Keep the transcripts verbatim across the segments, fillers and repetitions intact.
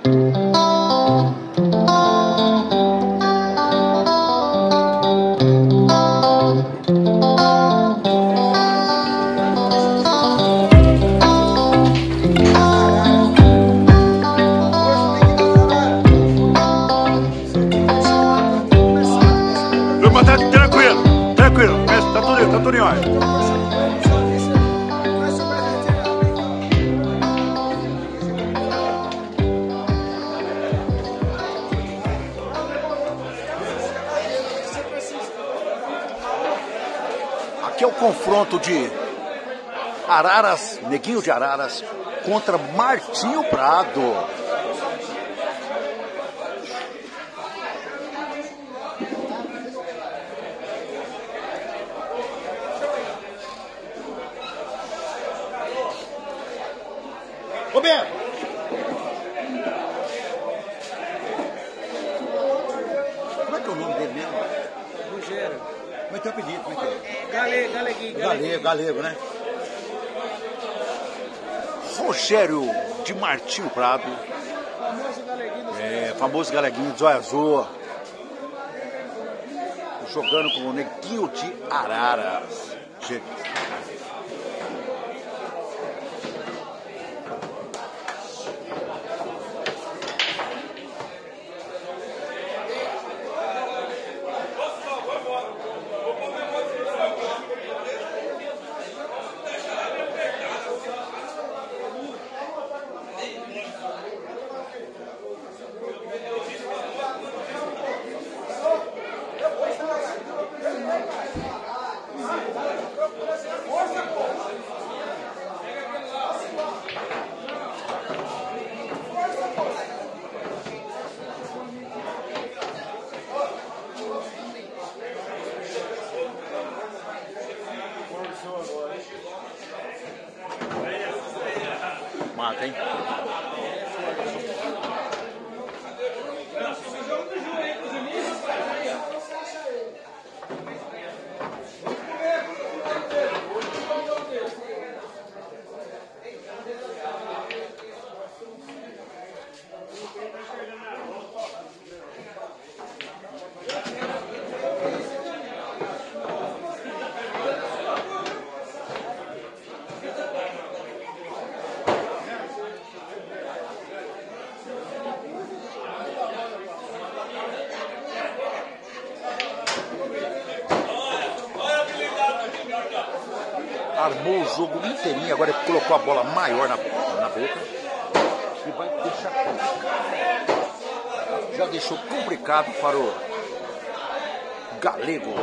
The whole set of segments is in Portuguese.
Aqui é o confronto de Araras, Neguinho de Araras, contra Martinho Prado. Ô Beto! Como é que é o nome dele mesmo? Rogério. Como é que é o apelido? Como é que é? Galego, galeguinho, Galego, galego, né? Rogério de Martinho Prado. Famoso galeguinho. É, famoso galeguinho de Zóia Azul. Jogando com o Neguinho de Araras. Gente. Mata, hein? Armou o jogo inteirinho, agora ele colocou a bola maior na, na boca e vai deixar complicado. Já deixou complicado para o Galego.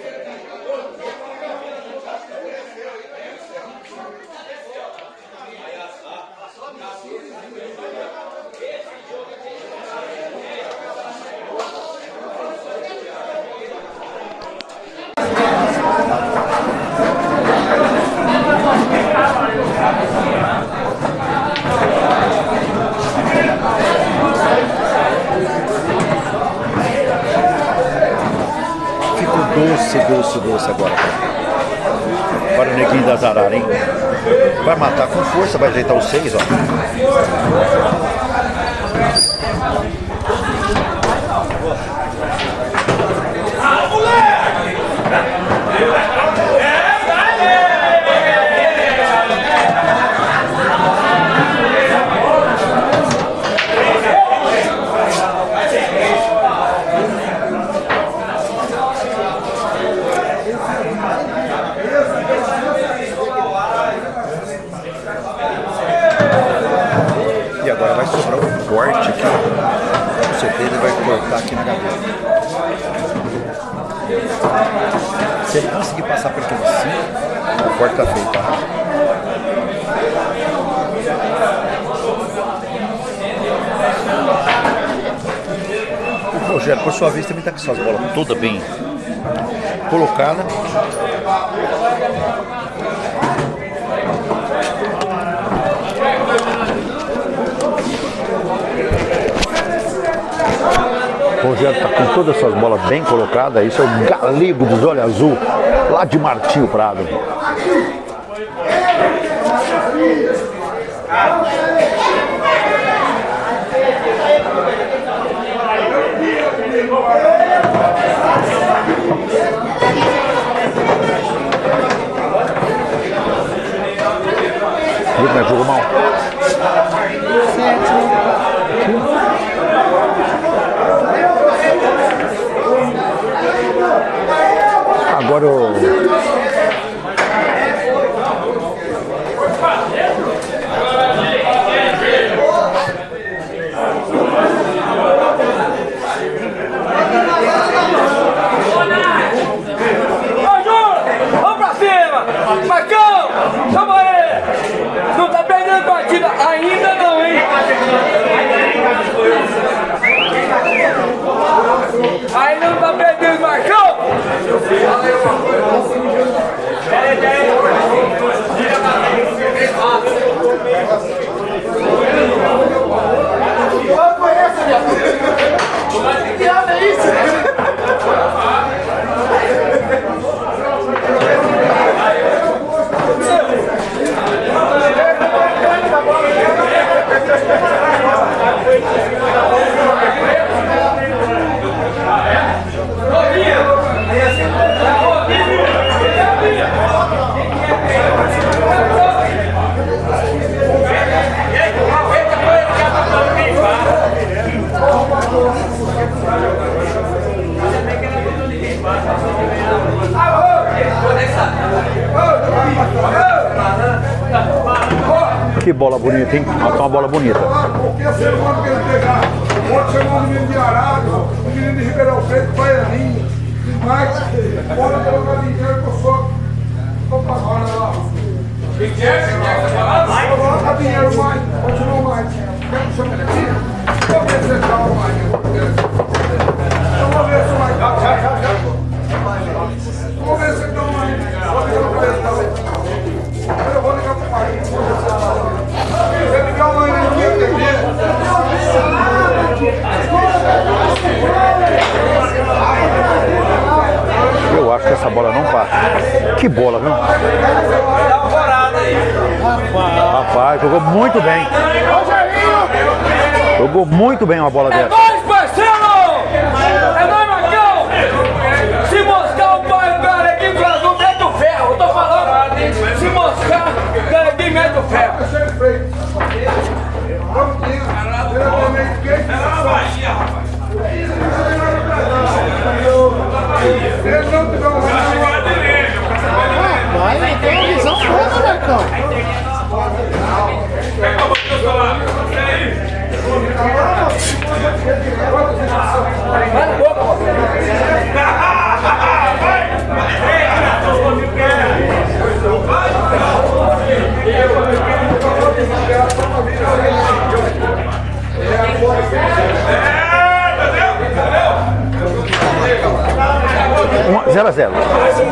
Doce, doce, doce agora. Para o Neguinho das Araras, hein? Vai matar com força, vai ajeitar os seis, ó. E agora vai sobrar um corte aqui. Com certeza ele vai cortar aqui na gaveta. Se ele conseguir passar por aquele assim, o corte tá feito, tá? O Rogério, por sua vez, também tá com suas bolas toda bem colocada. O Rogério está com todas as suas bolas bem colocadas. Isso é o Galego dos Olhos Azul, lá de Martinho Prado. como é que jogou mal? Agora o... Marcão, chama aí! Não tá perdendo partida ainda não, hein? Ainda não tá perdendo, Marcão! Que diabo é isso? Que bola bonita, hein? Nossa, uma bola bonita. Qualquer ser humano que ele pegar, pode chamar um menino de Arado, um menino de Ribeirão Preto, Baianinho, demais. Pode colocar dinheiro que eu sou. Estou para fora lá. Quem quer? Quem quer falar? Coloca dinheiro mais, continua mais. Quer chamar aqui? Vou ver se dá mais. Eu vou ver se vai dar. Vou ver se dá mais. Vou ver se dá mais. Eu vou ligar para o pai. Você ligar uma energia T V. Eu acho que essa bola não passa. Que bola, viu? Rapaz, jogou muito bem. Jogou muito bem uma bola É dessa. nóis, parceiro! É nóis, Marcão! Se moscar o pai, o cara aqui do azul, mete o ferro, eu tô falando! Se moscar, o cara aqui mete o ferro! Ele não te dá um Vai, tem uma visão foda, Marcão. Vai na boca, pô! zero a zero.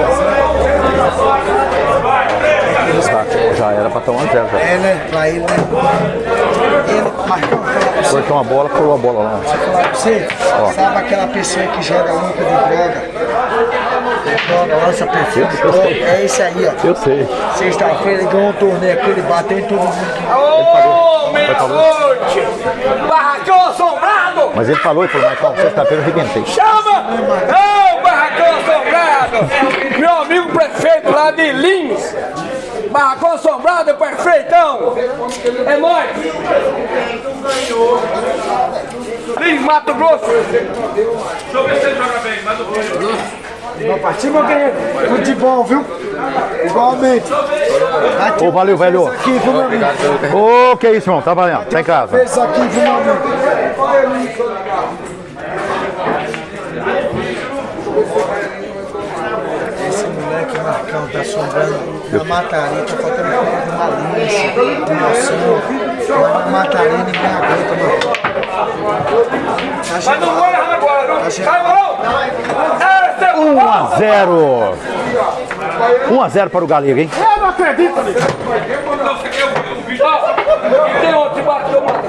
Já era pra tomar um zero. É, né? Pra ele, né? Ele, Marcão, Cortou uma bola, colou a bola lá. vou falar pra você, Ó. sabe aquela pessoa que joga louca de droga? Droga, lança perfeito. Eu sei. É esse aí, ó. Eu sei. Sexta-feira ele ganhou um torneio aqui, ele bateu em todo mundo. Ô, meia-noite! Barracão assombrado! Mas ele falou e falou, Marcão, sexta-feira eu arrebentei. Chama! Ô, barracão assombrado! Meu amigo prefeito lá de Lins! Barracão assombrado, prefeitão! É nóis! Lins, Mato Grosso! Deixa eu ver se ele joga bem, mas o Uma partida, meu querido. Futebol, viu? Igualmente. Ô, valeu, velho. Aqui, viu, meu amigo? Ô, que isso, irmão? Tá valendo. Tá em casa. Fez isso aqui, viu, meu amigo? Esse moleque, Marcão, tá assombrando. Na Mataria, tá faltando uma malícia, emoção. Lá na Mataria ninguém aguenta, mano. Tá Mas chegando. não vou errar agora, não! Sai, Marão! um a zero. um a zero para o Galego, hein? Eu não acredito nisso! Ó, tem outro que bateu, mano!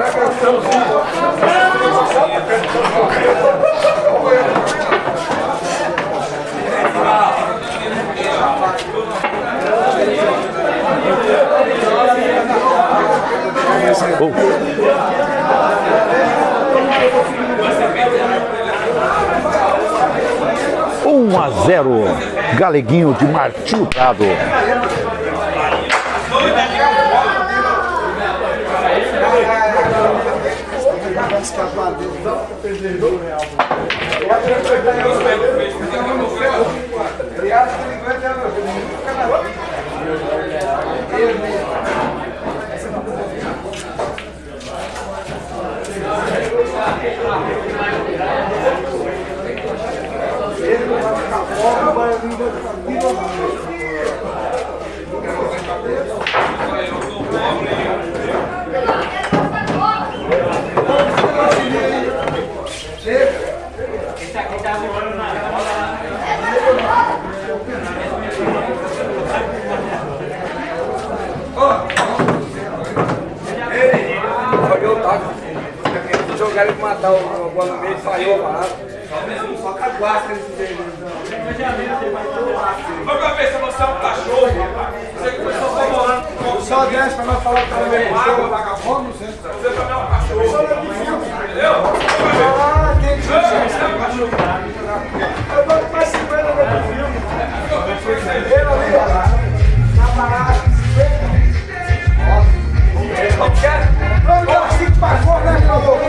um a zero. Galeguinho de Martinho Prado. escapar dele. Ele acha que ele vai ter a jogaram ele matar o bola no meio, falhou a parada. Só com a guarda nesse jeito. Vamos pra ver se você é um cachorro, rapaz. Você que só tá morando. Só desce pra nós falar que tá levando água, vagabundo. Você também é um cachorro. Entendeu? Ah, tem que ser um cachorro. Eu dou mais cinquenta vezes no filme. Ele ali, ó. Na parada, cinquenta. Ó. Quer? Vamos, cinco pra fora, né, acabou.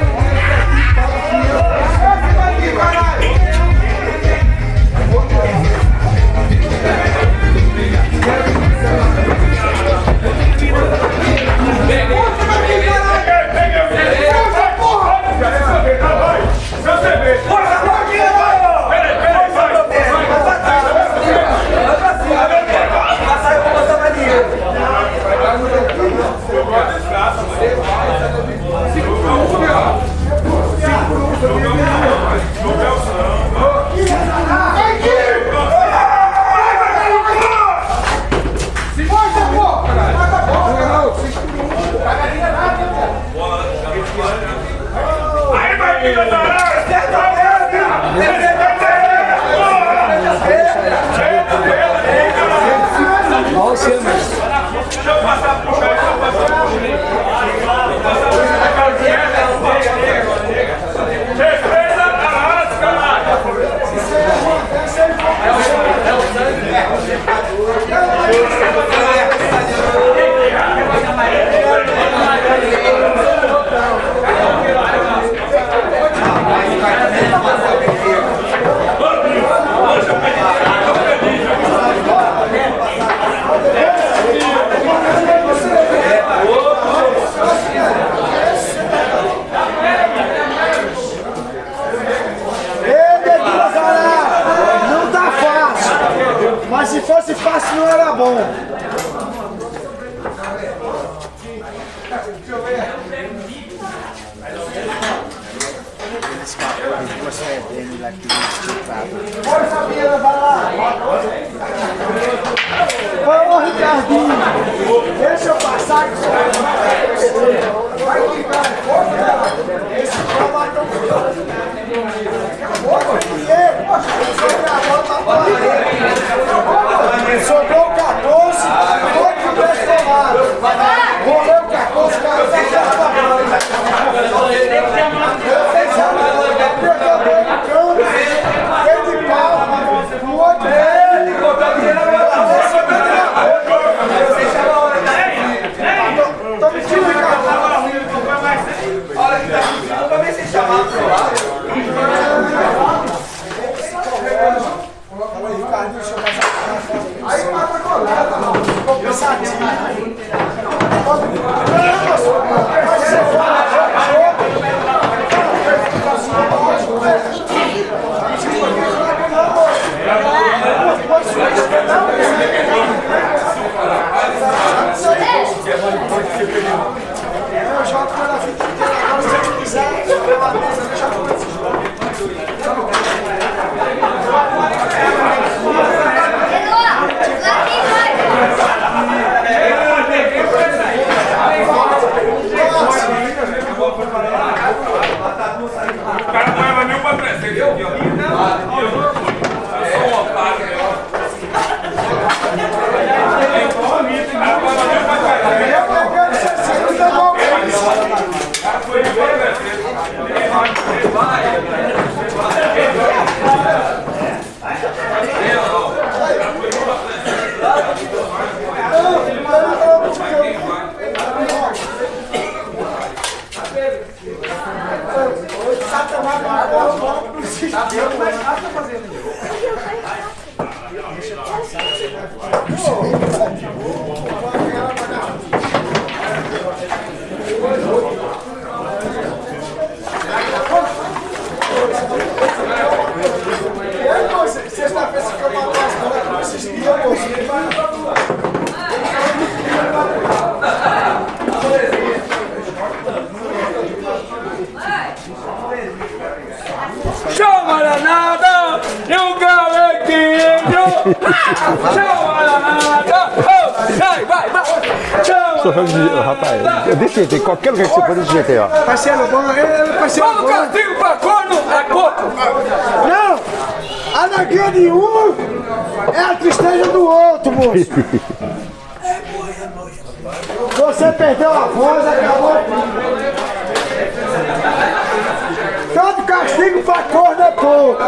Mas se fosse fácil não era bom. Eles falam que você é dele lá que esticado. Força, Bia, vai lá. Ô, Ricardinho, deixa eu passar que você vai ficar. Esse pau vai tão forte. Sobrou o quatorze, oito pressionados. Rolou o quatorze, cara. Você já está falando. Vocês já pegou bem no campo, veio de pau, o outro ele botou dinheiro na minha cabeça. Tô mentindo, Ricardo. Olha que tá mentindo, também sem chamar pro lado. Aí mata colada, ficou pensadinho. Pode ser fora, eu jogo pela vida inteira, agora se eu quiser, pela mesa, deixa eu comer esse jogo. O cara não leva nenhum pra trás, entendeu? Só um otário, Eu quero ser sempre da mão. o cara foi de boa, né? Ô, Sexta-feira você fica uma coisa, não assistia, você Chama danada, e o galequinho. Chama danada, vai, vai, vai. Chama. Rapaz, eu desse jeito, em qualquer lugar que você for desse jeito aí, ó. Parceiro bom, ele é parceiro Vamos bom. castigo pra corno, é pouco. Não! A alegria de um é a tristeza do outro, moço. Você perdeu a voz, acabou tudo. Todo castigo pra corno é pouco.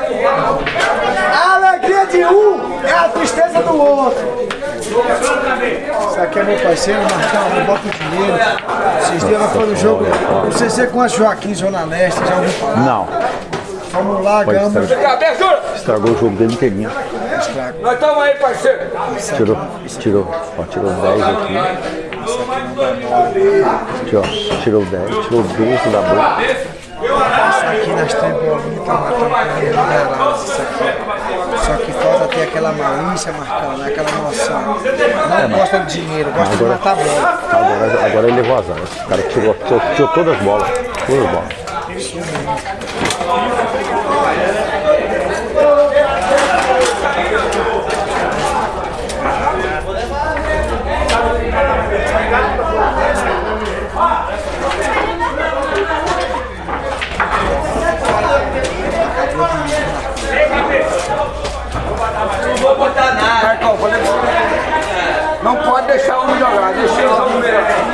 A alegria de um é a tristeza do outro. Isso aqui é meu parceiro, Marcão, não bota o dinheiro. Esses dias nós fomos no jogo. Não sei se você conhece Joaquim, Zona Leste, já ouviu falar? Não. Vamos lá, ganhamos. Abertura. Estragou o jogo dele inteirinho. Nós estamos aí, parceiro. Tirou, tirou, ó, tirou dez aqui. Aqui, ó, tirou dez, tirou doze da boca. Isso aqui nós temos bolinha pra matar um mineral, isso aqui. Só que falta ter aquela malícia, Marcão, né? Aquela noção. Não gosta de dinheiro, gosta de matar bola. Agora, agora ele levou azar. Esse cara tirou, tirou, tirou todas as bolas. Todas as bolas. Não vou botar nada. Marcão, vou levar. Não pode deixar um jogar, deixa eu um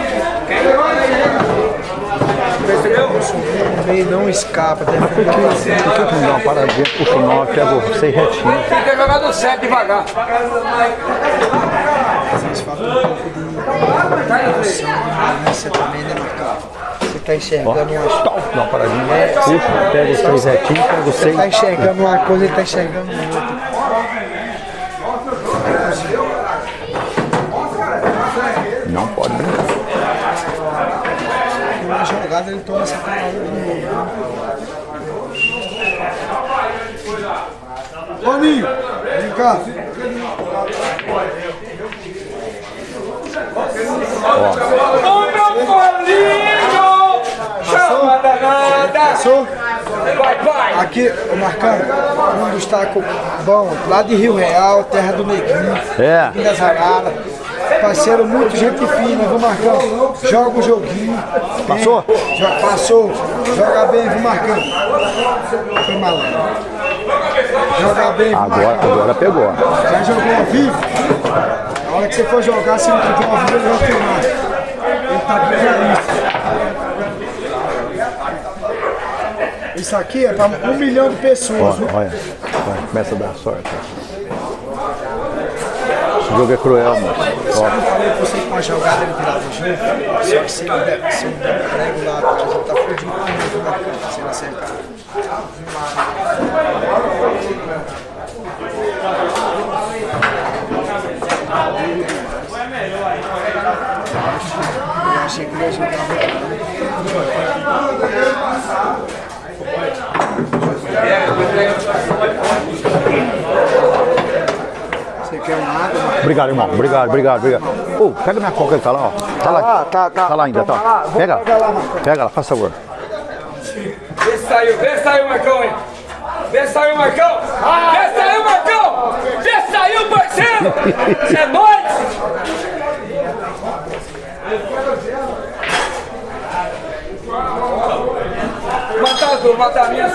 percebeu? O meio não escapa, deve Por que, por que não dá uma paradinha pro final, pega você retinho? Tem que jogar do certo devagar. Vocês falam um pouco de noção, de malícia também, né, Marcão? Você tá enxergando uma Dá uma paradinha, puxa, pega os três retinhos, pega os Você seis. tá enxergando uma coisa, ele tá enxergando outra. Não pode brincar. Uma jogada ele toma essa palavra de novo. Ô Ninho, vem cá. Ô meu bolinho! Chama danada! Passou? Vai, vai! Aqui, ô Marcão, um destaque bom, lá de Rio Real, terra do Neguinho, É. das Araras. Parceiro, muito gente fina, viu, Marcão? Joga o joguinho. Passou? Bem, jo- passou. Joga bem, viu, Marcão? Foi malandro. Joga bem, viu, Agora, Marcão? agora pegou. Já jogou ao vivo? A hora que você for jogar, se não tiver ao vivo, ele vai filmar. Ele tá aqui pra isso. Isso aqui é pra um milhão de pessoas, viu? Olha, olha, olha, começa a dar sorte. Esse jogo é cruel, mano. Eu falei pra você que com a jogada ele virava o jogo, só que se ele der, se ele der um prego lá atrás, ele tá fudido com ele, Marcão, se ele acertar. Eu achei que ele ia jogar Você quer uma água, Marcão? Obrigado, irmão. Obrigado, obrigado, obrigado. Ô, pega minha coca, tá lá, ó. Tá lá. tá, tá. Tá lá ainda, tá. Pega. Pega lá, faz favor. Vê se saiu, vê se saiu, Marcão, hein? Vê se saiu, Marcão! Vê se saiu, Marcão! Vê se saiu, parceiro! É nóis! Matar as duas, matar a minha.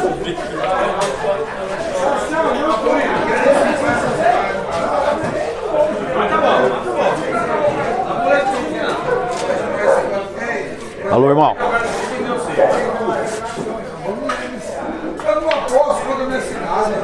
Alô, irmão. Eu não aposto quando eu me cidade.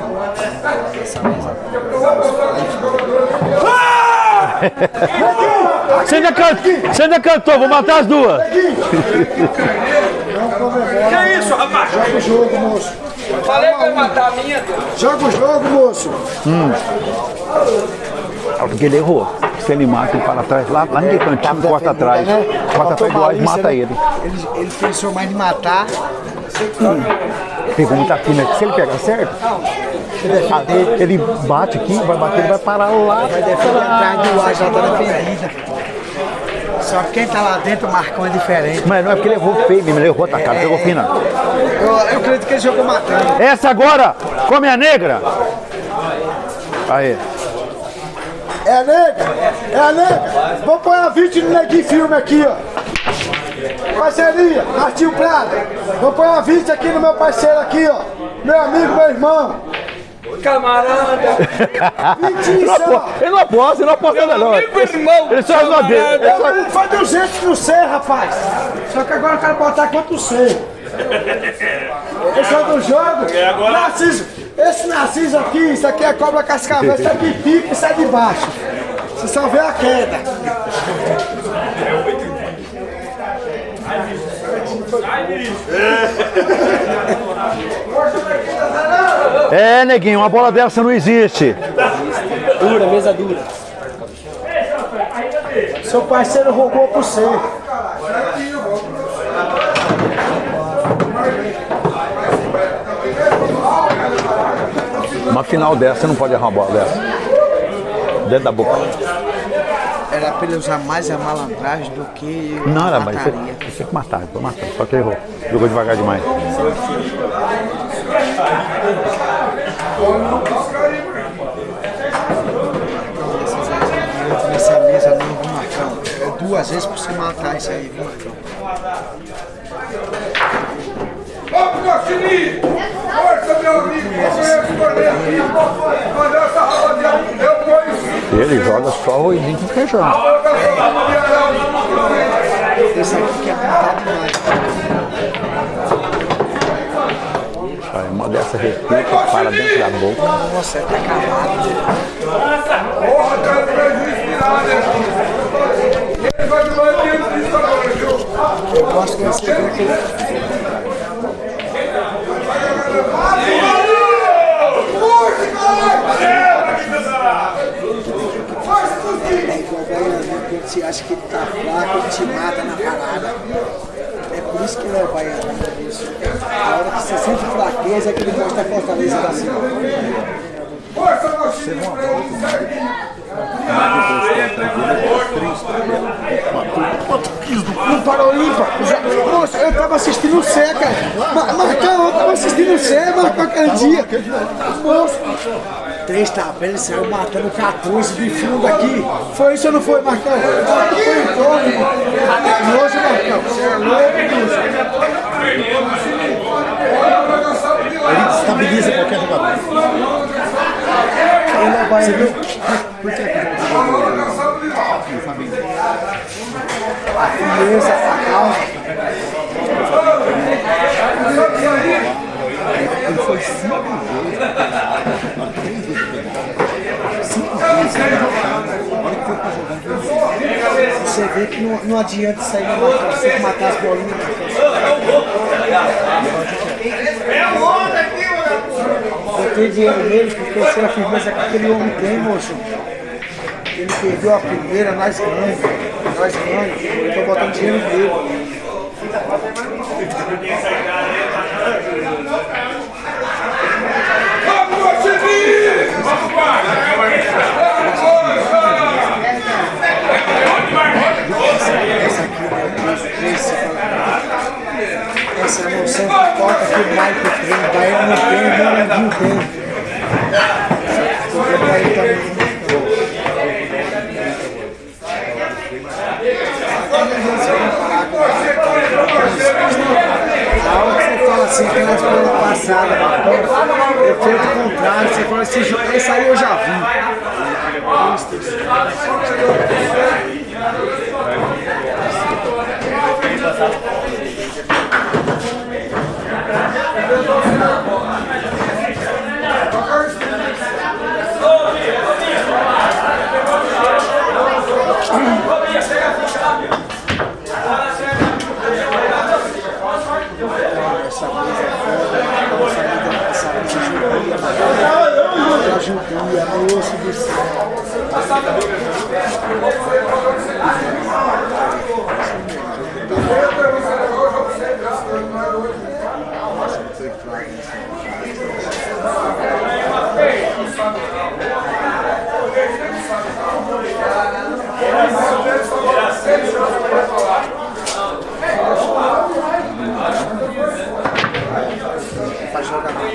Você ainda, can... Você ainda cantou, vou matar as duas. Que isso? Joga o jogo, moço. Falei que vai matar a minha, Deus. Joga o jogo, moço. Hum. Porque ele errou. Se ele mata, ele para atrás. Lá, lá ninguém cantinho, corta atrás. Corta atrás do lado e mata ele. ele. Ele pensou mais em matar. Hum. Pegou muita fina. Se ele pegar certo, ele bate aqui, vai bater, ele vai parar lá. Vai defender atrás do ar, já tá defendida. Só que quem tá lá dentro, o Marcão é diferente. Mas não é porque ele errou feio mesmo, ele errou atacado, é, pegou fina. Eu, eu acredito que ele jogou matando. Essa agora, come a negra. Aí. É a negra, é a negra. Vou pôr a vítima no Neguinho Filme aqui, ó. Parceria, Martinho Prado. Vou pôr a vítima aqui no meu parceiro aqui, ó. Meu amigo, meu irmão. Camarada. Mentira, ele não aposta, ele não aposta nada não. Ele só ajuda dele. Eu foi duzentos no C, rapaz. Só que agora eu quero botar contra o C. Esse é do jogo. Narciso, esse Narciso aqui, isso aqui é cobra cascavel, isso aqui pica e sai de baixo. Você só vê a queda. É, neguinho, uma bola dessa não existe. Dura, mesa dura. Seu parceiro roubou pro C. Uma final dessa, você não pode errar uma bola dessa. Dentro da boca. Era pra ele usar mais a malandragem do que não, a era, mas você, você tem que matar, foi matar, só que errou. Jogou devagar demais. Nessa mesa não, viu, Marcão? É duas vezes pra você matar isso aí, viu, Marcão? Vamos, Gostini! Força, meu amigo! Mandar essa rapaziada, eu conheço! Ele joga só arrozinho com feijão. Esse aqui que é apertado demais. Olha, uma dessa repica, para dentro da boca. Nossa, tá acabado. Porra, cara, prejuízo tirado, hein? Ele vai doar dinheiro disso agora, viu? Eu gosto que você vê aquele... Quando você acha que ele tá fraco, ele te mata na parada. É por isso que ele é o baiano, isso. A hora que você sente fraqueza é que ele mostra a fortaleza da cidade. Força, Gostini, Não parou ímpar. Moça, eu tava assistindo o Cé, cara. Ma Marcão, eu tava assistindo o Cé, Marcão, aquele dia. Moça. Três tabelas, ele saiu matando quatorze de fundo aqui. Foi isso ou não foi, Marcão? Foi em todo, irmão. Nojo, Marcão. Você é louco, moço. Ele estabiliza qualquer jogador. Ele é baiano. Por que é que A frieza, a calma. ele foi cinco vezes? Três vezes pegar. Cinco vezes. Olha que foi pra jogar. Você vê que não, não adianta sair na marcação, você tem que matar as bolinhas. Eu tenho dinheiro nele porque eu sei a firmeza que aquele homem tem, moço. Ele perdeu a primeira, nós ganhamos. Nós ganhamos. Eu tô botando dinheiro nele. Vamos, Gostini! Vamos, Essa emoção que toca que o Michael tem, o Baiano não tem, o Ronaldinho tem. Porque o Baiano também. A hora que você fala assim, que nós fomos na passada, eu feito o contrário, você fala assim, esse aí eu já vi. essa mesa fora, essa mesa, essa mesa judia, ela judia, no osso do céu. Para jogar na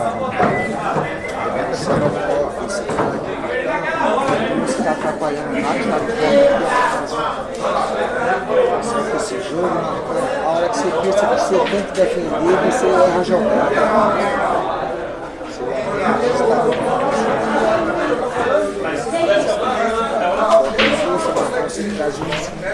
você está atrapalhando mais, está esse jogo, a hora que você pensa que você tem que defender, você erra a jogada. Você traz um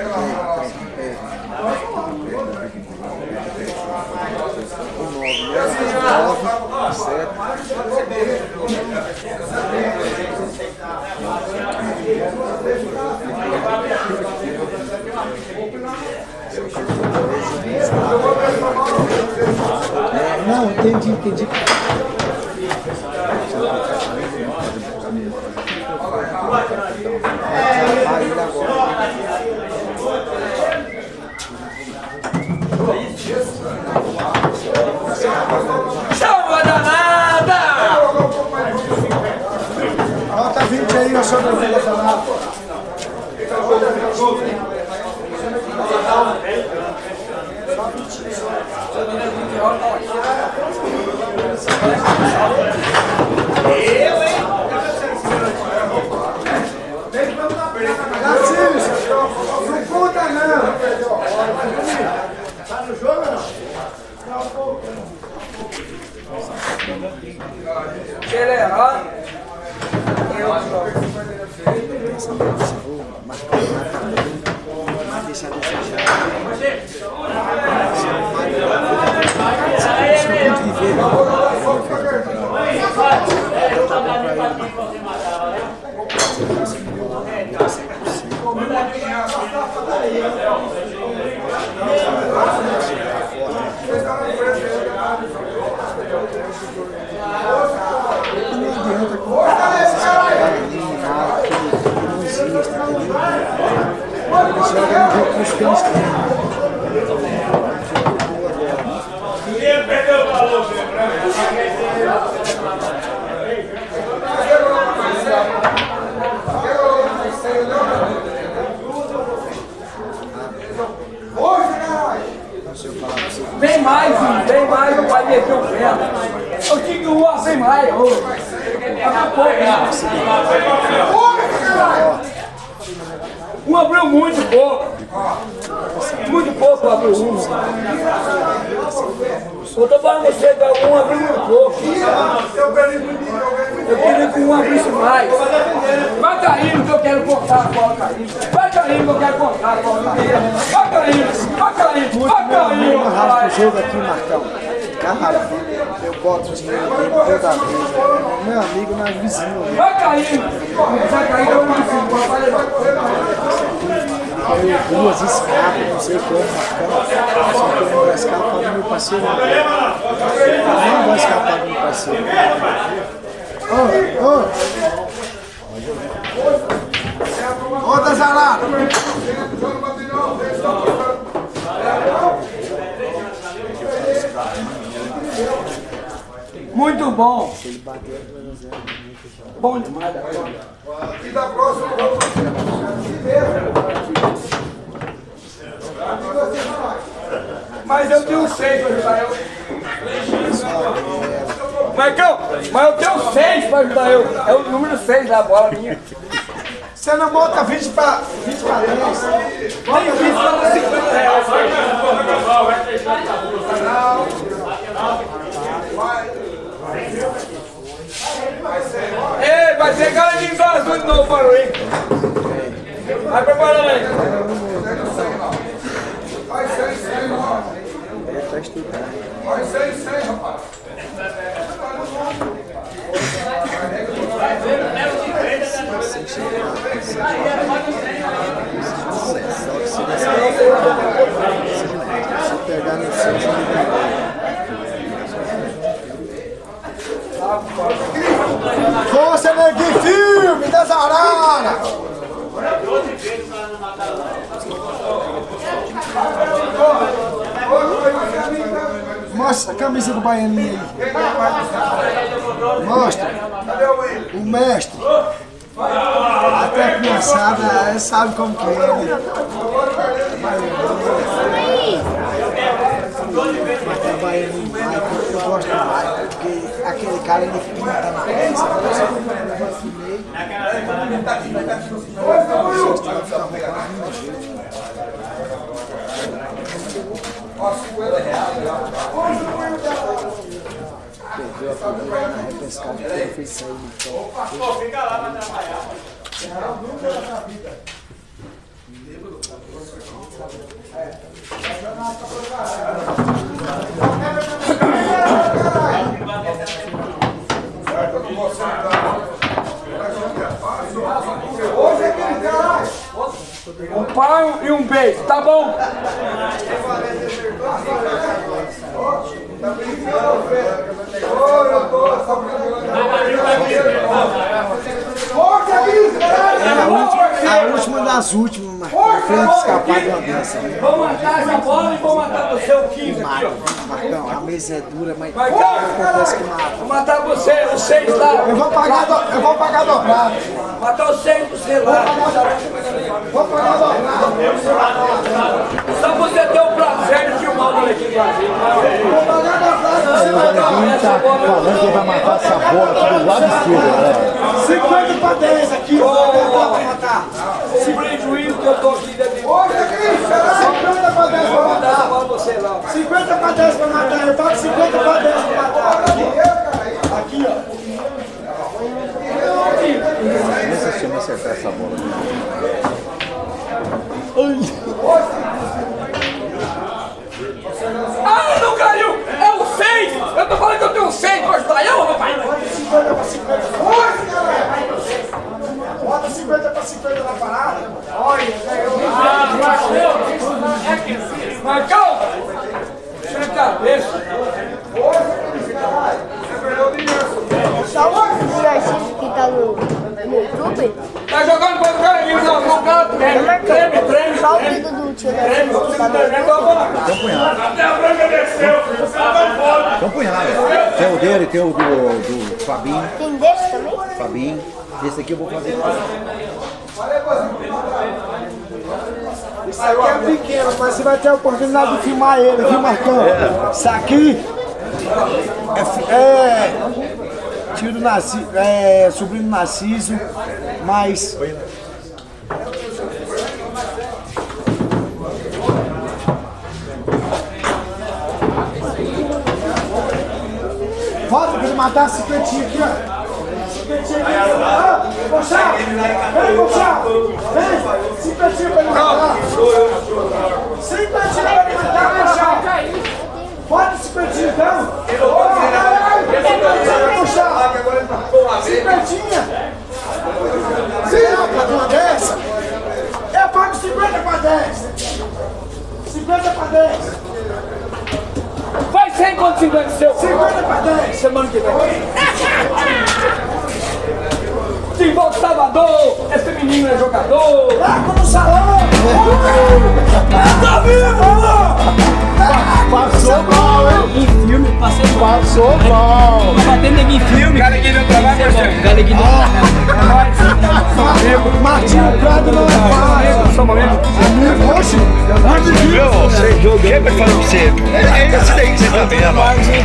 não, entendi, entendi. Chama danada! Nota vinte aí, eu sou do Vila Danada. Eu, hein? Narciso, não conta não. Tá no jogo ou não? Se ele errar, eu jogo. Deixa deixar. Vem mais, filho, vem mais, não vai meter o pé. Eu tinha que voar, vem mais. Acabou, cara. Um abriu muito pouco. Muito pouco abriu um. Eu tô falando você, um abriu muito pouco. Eu queria que um abrisse mais. Vai caindo que eu quero cortar a bola caindo. Vai caindo que eu quero cortar a bola caindo. Vai caindo, vai caindo, vai caindo. Eu rasgo o jogo aqui, Marcão. Caralho, eu boto o dinheiro dele toda vez. Meu amigo, nós vizinhos. Vai caindo. Vai caindo, eu não consigo. Vai levar correndo. Duas escapas, não sei como, Marcão. Só que eu não vou escapar do meu parceiro. Eu não vou escapar do meu parceiro. Ô, ô! Ô, Dazalado! Muito bom. Bom demais. E da próxima, Mas eu tenho seis para ajudar eu. Marcão, mas eu tenho seis para ajudar eu. É o número seis da bola minha. Você não bota vinte para dez. Tem vinte para cinquenta reais. Ei, vai ser cara de azul de novo para o Rico. Vai preparando aí. vai seis, seis, rapaz. Ele tá estudando. Vai seis, seis, rapaz. Se pegar chegar no centro. Força, neguinho, filme das araras! Mostra a camisa do baianinho aí. Mostra. O mestre. Até a criançada sabe como que é, né? Mas o baianinho vai, eu gosto mais, porque aquele cara ele pinta na peça. Perdeu a primeira, na repescada, ele fez sair no chão. Fica lá pra trabalhar. Um pai e um beijo, tá bom? A última das últimas, mas pra frente escapar de uma dessa. Vou matar essa bola e vou matar você, o quinze aqui, ó. Marcão, a mesa é dura, mas Vai cá, acontece que mata. vou matar você, o seis lá. Eu vou pagar, do, eu vou pagar dobrado. Matar o seis do você lá. Vou pagar dobrado. Só você ter o prazer de filmar o moleque do Brasil. Vou pagar dobrado, você vai dar. Ele tá falando que vai matar essa bola aqui do lado esquerdo, né? cinquenta para dez aqui, vou matar. Esse prejuízo que eu tô aqui dentro de cinquenta para dez para matar. essa bola você lá. cinquenta para dez para matar, eu pago cinquenta para dez para matar. Aqui, ó. Deixa eu me acertar essa bola. Ah, não caiu! É o seis! Eu tô falando que eu tenho um seis pra ajudar eu, rapaz! cinquenta para cinquenta. Bota cinquenta para cinquenta na parada. Olha, Ah, Marcão! Marcão! Sem cabeça! Que tá no, no YouTube? Tá jogando contra o cara aqui, não, não, cara, treme, treme, treme, Só o treme, vídeo do tio treme, da você tá tá tremendo a bola. Até a branca desceu, você tá fora. Então punhado. Tem o dele, tem o do, do Fabinho. Tem desse também? Fabinho. Esse aqui eu vou fazer. isso aqui é pequeno, mas você vai ter a oportunidade de filmar ele, viu, Marcão? Isso aqui é, é tio do Narciso, é sobrinho do Narciso, mas volta pra ele matar a cinquentinha aqui, ó. Cinquentinha aqui, ó. Poxa, vem, poxa, vem, cinquentinha pra ele matar. Cinquentinha pra ele matar, poxa. Bota cinquentinha então. Poxa, cinquentinha. Sim, pra uma dessa. Eu pago cinquenta pra dez. cinquenta pra dez. Vai cem contra cinquenta seu. cinquenta pra dez. Semana que vem. Timbal Salvador, esse menino é jogador. Largo no salão. Tá vivo! Passou mal, hein? Em filme, passei mal. Passou mal. Batendo aqui em filme. Galeguinho deu trabalho, parceiro. Galeguinho deu Martinho Prado não é fácil. Só um momento. Oxe, Viu? Você sempre falou pra você. É esse daí que você tá vendo.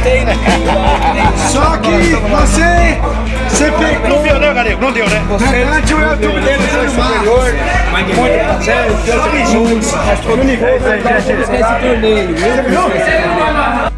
só que você, você pegou. Não deu, né, Galego? Não deu, né? Perante o YouTube dele no Superior, muito parceiro, Deus abençoe. Esquece o torneio, viu?